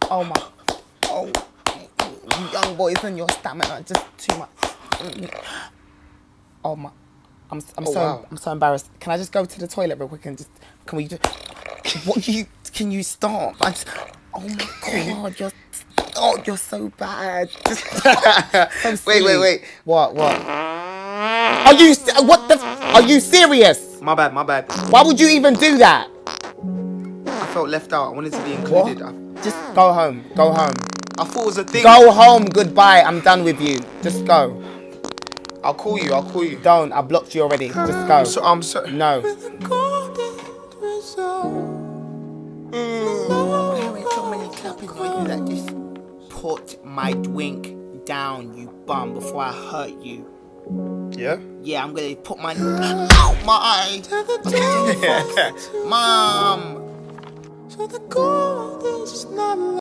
Oh my. Oh, you young boys and your stamina just too much. Oh my. I'm so embarrassed. Can I just go to the toilet real quick and just can you stop? Oh my God, you're so bad. So wait. What? Are you serious? My bad. Why would you even do that? I felt left out. I wanted to be included. Just go home. I thought it was a thing. Go home. Goodbye. I'm done with you. Just go. I'll call you. Don't. I blocked you already. Just go. I'm sorry. No. That just put my drink down, you bum, before I hurt you. Yeah? Yeah, I'm gonna put my... Ow, my eye! Mom! So the gold is not